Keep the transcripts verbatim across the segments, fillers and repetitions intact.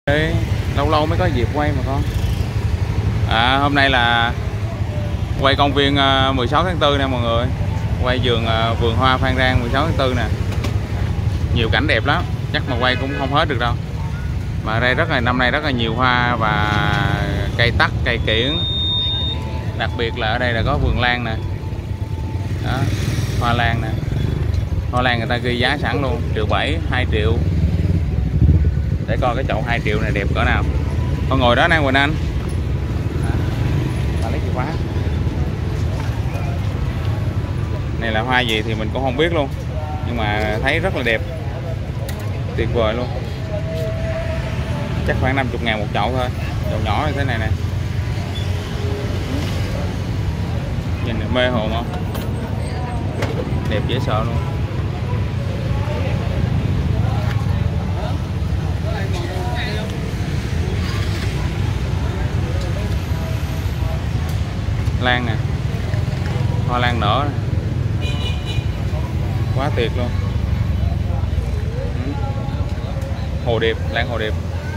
Ê, lâu lâu mới có dịp quay mà con. À, hôm nay là quay công viên uh, mười sáu tháng tư nè mọi người. Quay vườn uh, vườn hoa Phan Rang mười sáu tháng tư nè. Nhiều cảnh đẹp lắm, chắc mà quay cũng không hết được đâu. Mà ở đây rất là năm nay rất là nhiều hoa và cây tắc, cây kiển. Đặc biệt là ở đây là có vườn lan nè. Đó, hoa lan nè. Hoa lan người ta ghi giá sẵn luôn, triệu bảy, hai triệu. Để coi cái chậu hai triệu này đẹp cỡ nào. Con ngồi đó nè Quỳnh Anh. Ta lấy chìa khóa. Này là hoa gì thì mình cũng không biết luôn, nhưng mà thấy rất là đẹp, tuyệt vời luôn. Chắc khoảng năm mươi ngàn một chậu thôi. Chậu nhỏ như thế này nè. Nhìn mê hồn không? Đẹp dễ sợ luôn. Lan nè, hoa lan nở nè. Quá tuyệt luôn. Hồ điệp, lan hồ điệp.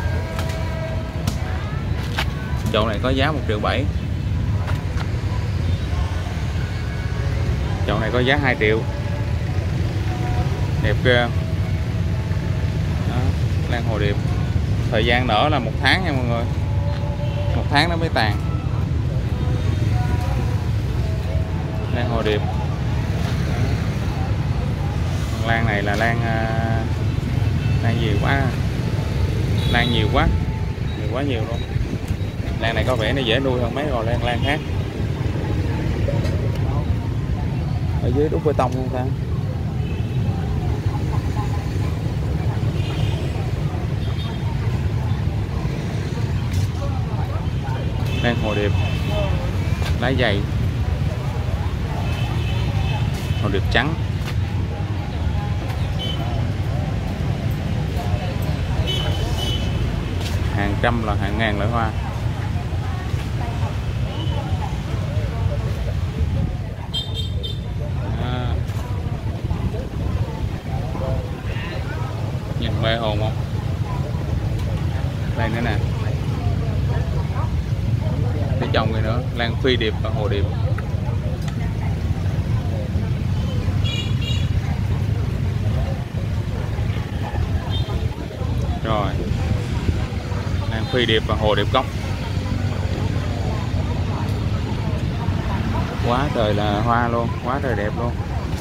Chậu này có giá một triệu bảy. Chậu này có giá hai triệu. Đẹp ghê. Đó, lan hồ điệp. Thời gian nở là một tháng nha mọi người. Một tháng nó mới tàn. Lan hồ điệp. Lan này là lan lan nhiều quá, lan nhiều quá, nhiều quá nhiều luôn. Lan này có vẻ nó dễ nuôi hơn mấy rồi lan lan khác. Ở dưới đúc bê tông luôn ta. Lan hồ điệp, lá dày, hồ điệp trắng. Hàng trăm là hàng ngàn loại hoa. À, nhìn mê hồn không? Đây nữa nè. Để trồng gì nữa, lan phi điệp và hồ điệp. Rồi, lan phi điệp và hồ điệp cốc. Quá trời là hoa luôn, quá trời đẹp luôn.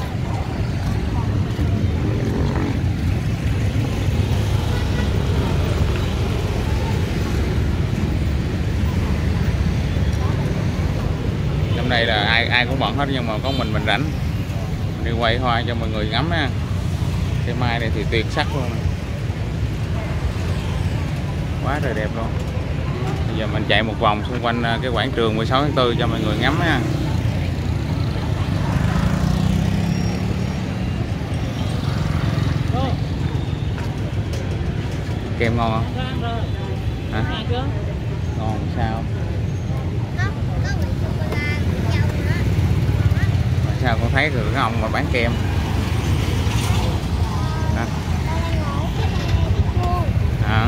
Hôm nay là ai ai cũng bận hết, nhưng mà có mình mình rảnh đi quay hoa cho mọi người ngắm nha. Cây mai này thì tuyệt sắc luôn. Quá trời đẹp luôn. Bây giờ mình chạy một vòng xung quanh cái quảng trường mười sáu tháng tư cho mọi người ngắm nha. Kem ngon không? Hả? Ngon sao? Mà sao con thấy được cái ông mà bán kem? Đó. Hả?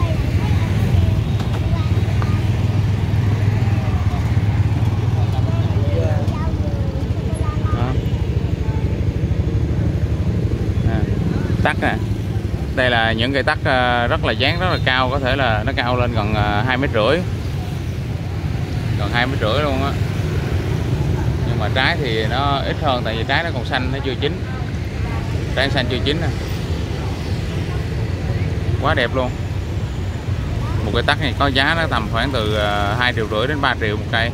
Tắc nè. Đây là những cây tắc rất là dáng rất là cao, có thể là nó cao lên gần hai mét rưỡi, gần hai mét rưỡi luôn á. Nhưng mà trái thì nó ít hơn, tại vì trái nó còn xanh, nó chưa chín. Trái xanh chưa chín nè. Quá đẹp luôn. Một cây tắc này có giá nó tầm khoảng từ hai triệu rưỡi đến ba triệu một cây.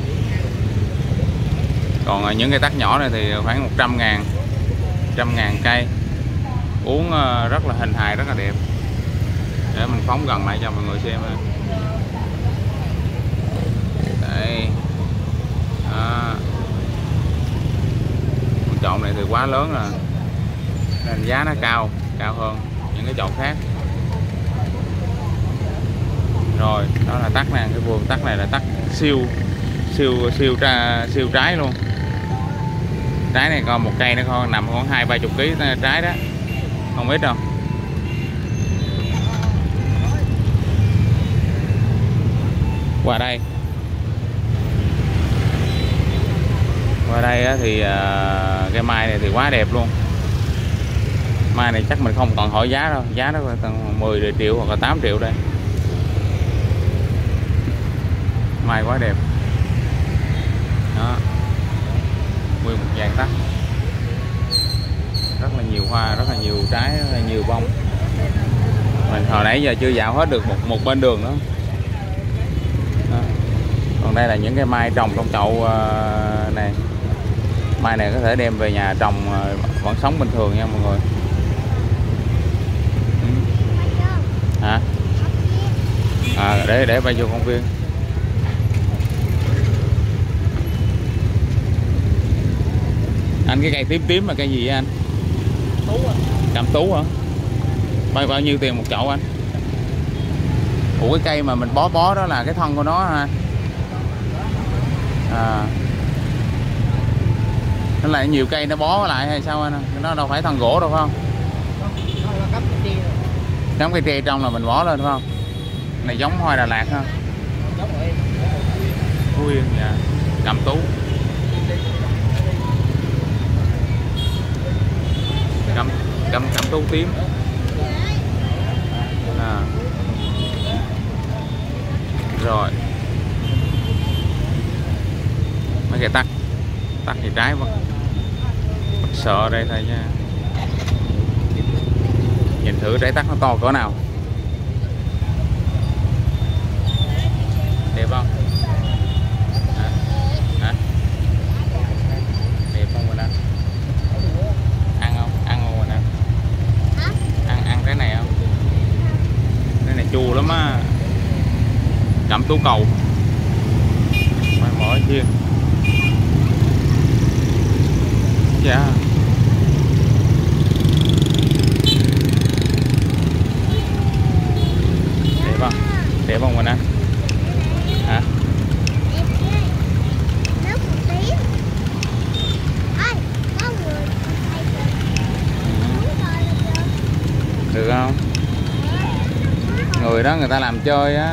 Còn những cây tắc nhỏ này thì khoảng một trăm ngàn, trăm ngàn cây. Uống rất là hình hài, rất là đẹp. Để mình phóng gần lại cho mọi người xem. Đây. Đó. Một chậu này thì quá lớn rồi, nên giá nó cao, cao hơn những cái chậu khác. Rồi, đó là tắc nè, cái vườn tắc này là tắc siêu siêu siêu tra, siêu trái luôn. Trái này còn một cây nó còn nằm khoảng hai ba chục ký trái đó, không ít đâu. Qua đây qua đây á, thì uh, cái mai này thì quá đẹp luôn. Mai này chắc mình không còn hỏi giá đâu, giá nó tầm mười triệu hoặc là tám triệu đây. Mai quá đẹp đó, nguyên một dàn tắc, rất là nhiều hoa, rất là nhiều trái, rất là nhiều bông. Mình hồi nãy giờ chưa dạo hết được một một bên đường đó. Đó. Còn đây là những cái mai trồng trong chậu uh, này. Mai này có thể đem về nhà trồng uh, vẫn sống bình thường nha mọi người. Ừ. Hả? À, để để bay vô công viên. Anh cái cây tím tím là cây gì vậy anh? Tú à. Cam tú hả? Bao bao nhiêu tiền một chậu anh? Ủa cái cây mà mình bó bó đó là cái thân của nó ha? À, nó lại nhiều cây nó bó lại hay sao anh? Nó đâu phải thân gỗ đâu phải không? Cắm cây tre trong là mình bó lên phải không? Này giống hoa Đà Lạt ha? Phú Yên dạ. Cam tú. Cam cam cam tú tím. À. Rồi mấy cái tắc tắc thì trái quá, sợ đây thôi nha. Nhìn thử trái tắc nó to cỡ nào, đẹp không? Hả? Hả? Đẹp không mình anh? Ăn không? Ăn không mình anh? Ăn ăn cái này không? Cái này chua lắm á. Cẩm tú cầu mai mở chiên. Dạ đẹp không? Đẹp không mình anh? Hả? Được không? Người đó người ta làm chơi á.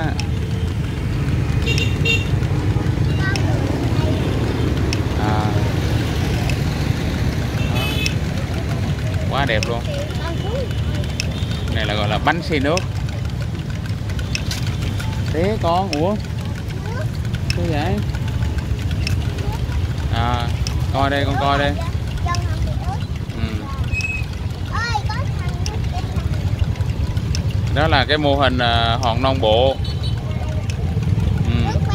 À. Quá đẹp luôn. Này là gọi là bánh xi nước. Thế con, ủa sao vậy? À, coi đây, con coi đây. Ừ. Đó là cái mô hình uh, hòn non bộ. Ừ.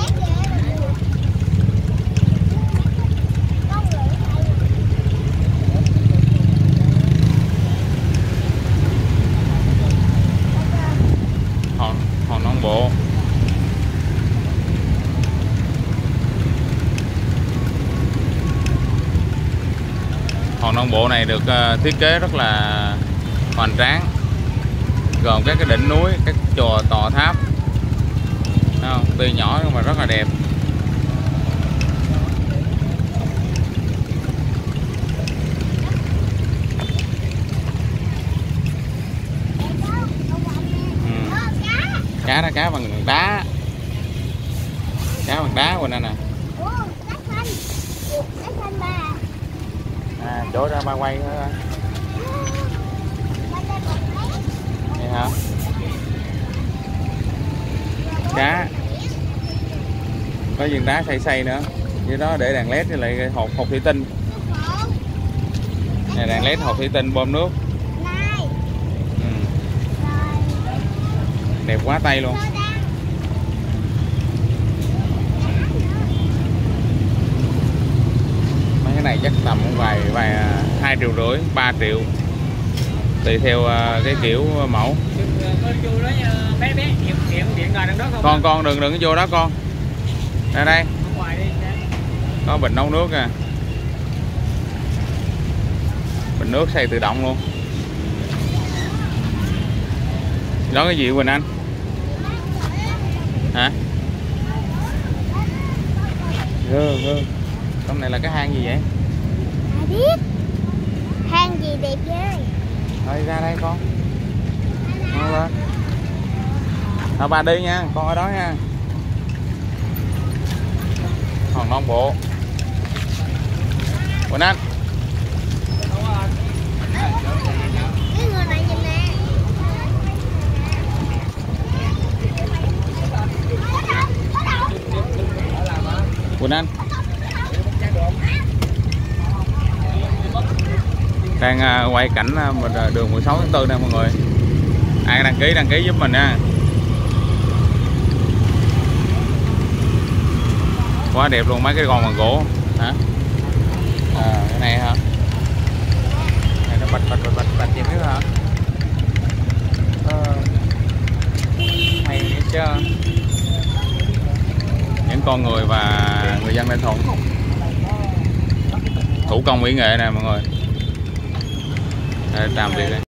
Hòn, hòn non bộ. Hòn non bộ này được uh, thiết kế rất là hoành tráng, gồm các cái đỉnh núi, các chùa tòa tháp. Thấy không? Tuy nhỏ nhưng mà rất là đẹp. Ừ. Cá đó, cá bằng đá, cá bằng đá của anh nè. À, chỗ ra ba quay nữa. Vậy hả? Cá có viên đá xay xay nữa, dưới đó để đèn led với lại hộp hộp thủy tinh. Này đèn led hộp thủy tinh bơm nước. Ừ. Đẹp quá tay luôn. Mấy cái này chắc tầm vài vài hai triệu rưỡi ba triệu tùy theo cái kiểu mẫu. Con con đừng đừng vô đó con. Ra đây. Có bình nấu nước à. Bình nước xay tự động luôn. Đó cái gì Quỳnh Anh? Hả? Gơ gơ. Trong này là cái hang gì vậy? Ai biết. Hang gì đẹp ghê. Thôi ra đây con. Thôi lên. Thôi ba đi nha, con ở đó nha. Hòn Non Bộ. Quỳnh Anh. Cái người này nhìn nè. Quỳnh Anh. Đang uh, quay cảnh uh, mình uh, đường mười sáu tháng tư nè mọi người. Ai đăng ký đăng ký giúp mình nha. Quá đẹp luôn mấy cái con bằng gỗ hả? À, cái này hả? Này nó bạch bạch bạch bạch bạch vậy nữa hả? Ờ, hay vậy chứ. Những con người và người dân Ninh Thuận thủ công mỹ nghệ nè mọi người. Đây, làm việc đây.